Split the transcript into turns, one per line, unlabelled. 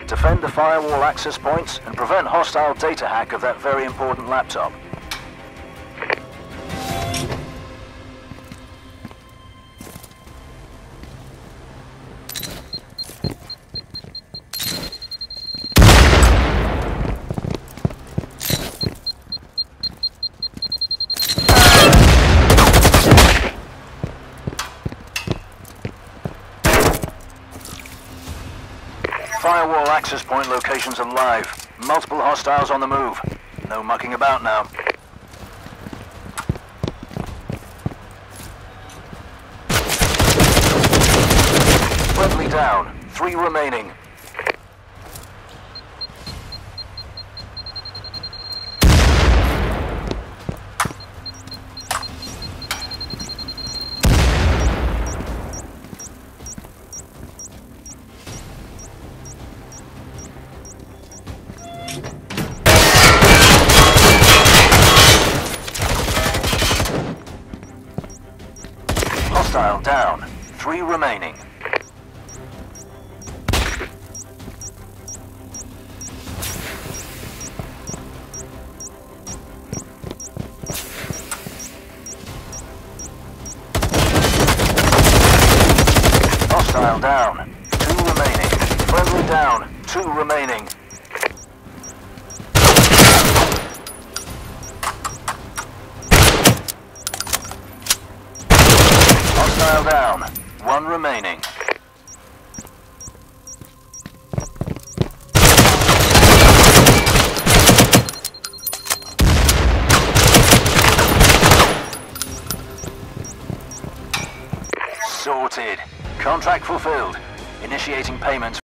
Defend the firewall access points and prevent hostile data hack of that very important laptop. Firewall access point locations are live. Multiple hostiles on the move. No mucking about now. Friendly down. 3 remaining. Hostile down. 3 remaining. Hostile down. 2 remaining. Friendly down. 2 remaining. Hostile down. 1 remaining. Sorted. Contract fulfilled. Initiating payments.